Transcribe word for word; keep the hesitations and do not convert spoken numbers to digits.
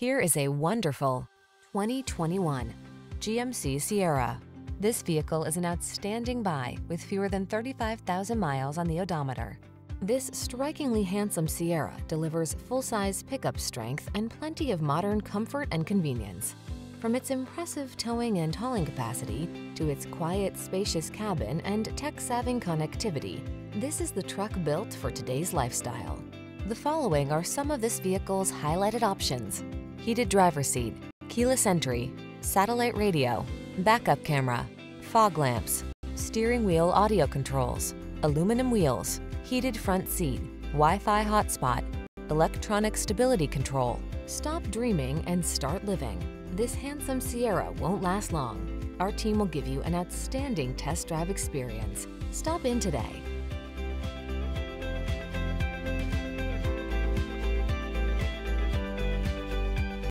Here is a wonderful twenty twenty-one G M C Sierra. This vehicle is an outstanding buy with fewer than thirty-five thousand miles on the odometer. This strikingly handsome Sierra delivers full-size pickup strength and plenty of modern comfort and convenience. From its impressive towing and hauling capacity to its quiet, spacious cabin and tech-savvy connectivity, this is the truck built for today's lifestyle. The following are some of this vehicle's highlighted options: heated driver's seat, keyless entry, satellite radio, backup camera, fog lamps, steering wheel audio controls, aluminum wheels, heated front seat, Wi-Fi hotspot, electronic stability control. Stop dreaming and start living. This handsome Sierra won't last long. Our team will give you an outstanding test drive experience. Stop in today.